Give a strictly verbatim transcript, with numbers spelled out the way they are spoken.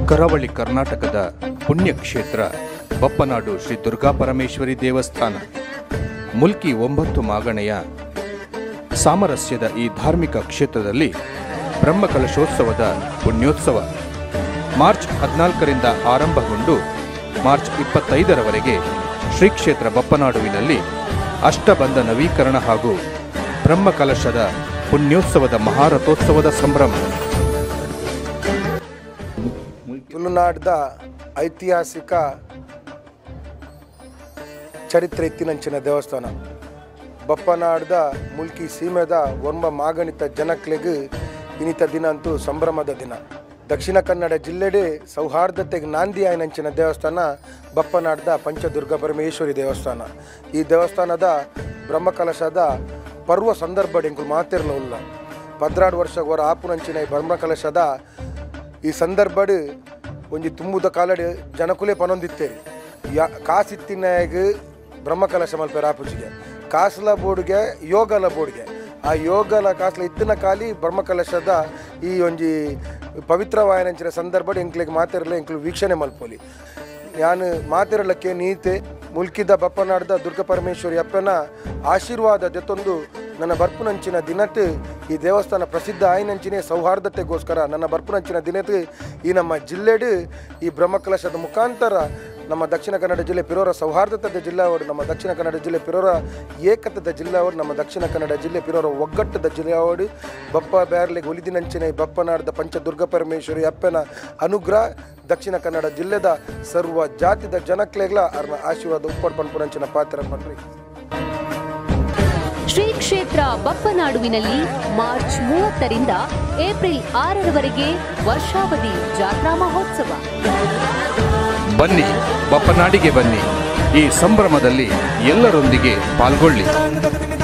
ಕರಾವಳಿ ಕರ್ನಾಟಕದ ಪುಣ್ಯಕ್ಷೇತ್ರ ಬಪ್ಪನಾಡು ಶ್ರೀ ದುರ್ಗಾ ಪರಮೇಶ್ವರಿ ದೇವಸ್ಥಾನ ಮುಲ್ಕಿ ಒಂಬತ್ತು ಮಾಗಣೆಯ ಸಾಮರಸ್ಯದ ಈ ಧಾರ್ಮಿಕ ಕ್ಷೇತ್ರದಲ್ಲಿ ಬ್ರಹ್ಮಕಲಶೋತ್ಸವದ ಪುಣ್ಯೋತ್ಸವ ಮಾರ್ಚ್ ಹದಿನಾಲ್ಕರಿಂದ ಆರಂಭಗೊಂಡು ಮಾರ್ಚ್ ಇಪ್ಪತ್ತೈದರವರೆಗೆ ಶ್ರೀ ಕ್ಷೇತ್ರ ಬಪ್ಪನಾಡುವಿನಲ್ಲಿ ಅಷ್ಟಬಂಧ ನವೀಕರಣ ಹಾಗೂ ಬ್ರಹ್ಮಕಲಶದ ಪುಣ್ಯೋತ್ಸವದ ಮಹಾರಥೋತ್ಸವದ ಸಂಭ್ರಮ. ತುಳುನಾಡದ ಐತಿಹಾಸಿಕ ಚರಿತ್ರೆ ಇತ್ತಿನಂಚಿನ ದೇವಸ್ಥಾನ ಬಪ್ಪನಾಡದ ಮುಲ್ಕಿ ಸೀಮೆದ ಒಂಬ ಮಾಗಣಿತ ಜನಕ್ಲೆಗ್ ಇನಿತ ದಿನ ಅಂತೂ ಸಂಭ್ರಮದ ದಿನ. ದಕ್ಷಿಣ ಕನ್ನಡ ಜಿಲ್ಲೆಡೆ ಸೌಹಾರ್ದತೆಗೆ ನಾಂದಿ ಆಯ್ನಂಚಿನ ದೇವಸ್ಥಾನ ಬಪ್ಪನಾಡದ ಪಂಚದುರ್ಗ ಪರಮೇಶ್ವರಿ ದೇವಸ್ಥಾನ. ಈ ದೇವಸ್ಥಾನದ ಬ್ರಹ್ಮಕಲಶದ ಪರ್ವ ಸಂದರ್ಭ ಎಂಕುಲು ಮಾತಿರಲಿಲ್ಲ. ಪದ್ರಾಡು ವರ್ಷ ಹೊರ ಆಪುನಂಚಿನ ಈ ಬ್ರಹ್ಮಕಲಶದ ಈ ಸಂದರ್ಭಡ್ ಒಂಜಿ ತುಂಬುದ ಕಾಲಡ್ ಜನಕುಲೆ ಪನೊಂದಿತ್ತೇರಿ ಯಾ ಕಾಸಿತ್ತಿನಾಗ ಬ್ರಹ್ಮಕಲಶ ಮಲ್ಪೇರ ಆಪುಜಿಗೆ ಕಾಸ್ಲ ಬೋರ್ಡ್ಗೆ ಯೋಗಲ ಬೋರ್ಡ್ಗೆ ಆ ಯೋಗಲ ಕಾಸ್ಲ ಇತ್ತಿನ ಕಾಲಿ ಬ್ರಹ್ಮಕಲಶದ ಈ ಒಂಜಿ ಪವಿತ್ರವಾಯನಂಚಿನ ಸಂದರ್ಭಡ್ ಎಂಕ್ಲಿಗೆ ಮಾತಿರಲ್ಲ ಎಂಕ್ಲು ವೀಕ್ಷಣೆ ಮಲ್ಪೋಲಿ. ನಾನು ಮಾತಿರಲಕ್ಕೆ ನೀತೆ ಮುಲ್ಕಿದ ಬಪ್ಪನಾಡದ ದುರ್ಗಾ ಪರಮೇಶ್ವರಿ ಅಪ್ಪನ ಆಶೀರ್ವಾದ ಜೊತ್ತೊಂದು ನನ್ನ ಬರ್ಪುನಂಚಿನ ದಿನತ್ ಈ ದೇವಸ್ಥಾನ ಪ್ರಸಿದ್ಧ ಆಯ್ನಂಚಿನೇ ಸೌಹಾರ್ದತೆಗೋಸ್ಕರ ನನ್ನ ಬರ್ಪುನಂಚಿನ ದಿನತ್ ಈ ನಮ್ಮ ಜಿಲ್ಲೆಡ್ ಈ ಬ್ರಹ್ಮಕಲಶದ ಮುಖಾಂತರ ನಮ್ಮ ದಕ್ಷಿಣ ಕನ್ನಡ ಜಿಲ್ಲೆ ಪಿರೋರ ಸೌಹಾರ್ದತೆ ಜಿಲ್ಲಾವಡು, ನಮ್ಮ ದಕ್ಷಿಣ ಕನ್ನಡ ಜಿಲ್ಲೆ ಪಿರೋರ ಏಕತದ ಜಿಲ್ಲಾವಡು, ನಮ್ಮ ದಕ್ಷಿಣ ಕನ್ನಡ ಜಿಲ್ಲೆ ಪಿರೋರ ಒಗ್ಗಟ್ಟದ ಜಿಲ್ಲಾವಡು ಬಪ್ಪ ಬ್ಯಾರ್ಲೆಗೆ ಒಲಿದಿನಂಚಿನ ಬಪ್ಪನಾಡದ ಪಂಚದುರ್ಗ ಪರಮೇಶ್ವರಿ ಅಪ್ಪನ ಅನುಗ್ರಹ ದಕ್ಷಿಣ ಕನ್ನಡ ಜಿಲ್ಲೆದ ಸರ್ವ ಜಾತಿದ ಜನಕ್ಲೆಗ್ಲ ಅವ್ರನ್ನ ಆಶೀರ್ವಾದ ಉಪ್ಪಡ್ ಪನ್ಪುನಂಚಿನ ಪಾತ್ರ ಪನ್ರಿ. ಶ್ರೀ ಕ್ಷೇತ್ರ ಬಪ್ಪನಾಡುವಿನಲ್ಲಿ ಮಾರ್ಚ್ ಮೂವತ್ತರಿಂದ ಏಪ್ರಿಲ್ ಆರರವರೆಗೆ ವರ್ಷಾವಧಿ ಜಾತ್ರಾ ಮಹೋತ್ಸವ. ಬನ್ನಿ, ಬಪ್ಪನಾಡಿಗೆ ಬನ್ನಿ, ಈ ಸಂಭ್ರಮದಲ್ಲಿ ಎಲ್ಲರೊಂದಿಗೆ ಪಾಲ್ಗೊಳ್ಳಿ.